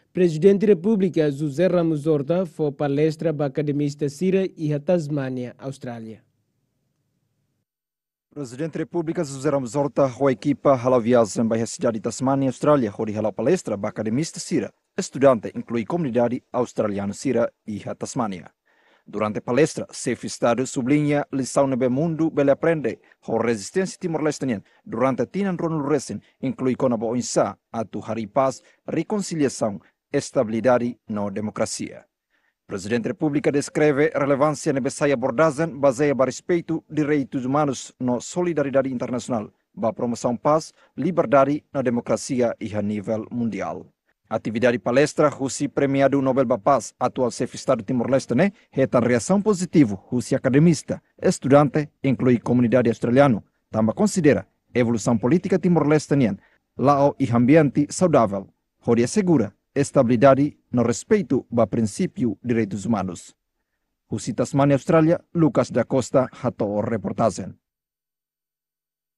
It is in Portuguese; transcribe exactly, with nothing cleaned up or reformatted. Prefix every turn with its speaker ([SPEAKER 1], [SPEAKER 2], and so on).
[SPEAKER 1] Prezidente da Repúblika José Ramos-Horta foi palestra para Akademista Sira e a Tasmania, Austrália.
[SPEAKER 2] Prezidente da Repúblika José Ramos-Horta a equipa hala viagem para a cidade de Tasmania, Austrália, onde hala palestra para Akademista Sira. Estudante inclui comunidade australiana Sira e a Tasmania. Durante a palestra, chefe de Estado sublinha lição no mundo bele aprende a resistência timor-leste durante a tinan Ronald Reagan, inclui com a boa insa, atu hari paz, reconciliação, estabilidade na democracia. O Presidente da República descreve a relevância necessária abordagem baseada no respeito de direitos humanos na solidariedade internacional, para promoção paz, liberdade na democracia e a nível mundial. A atividade palestra, Rússia premiado Nobel da Paz, atual chefe de Estado de Timor-Leste, né? Reta reação positiva, Rússia Akademista, estudante, inclui comunidade australiana, também considera evolução política Timor-Leste, lá e ambiente saudável, onde assegura estabilidade no respeito ao princípio de direitos humanos. Rússia Tasmania, Austrália, Lucas da Costa, Hato reportagem.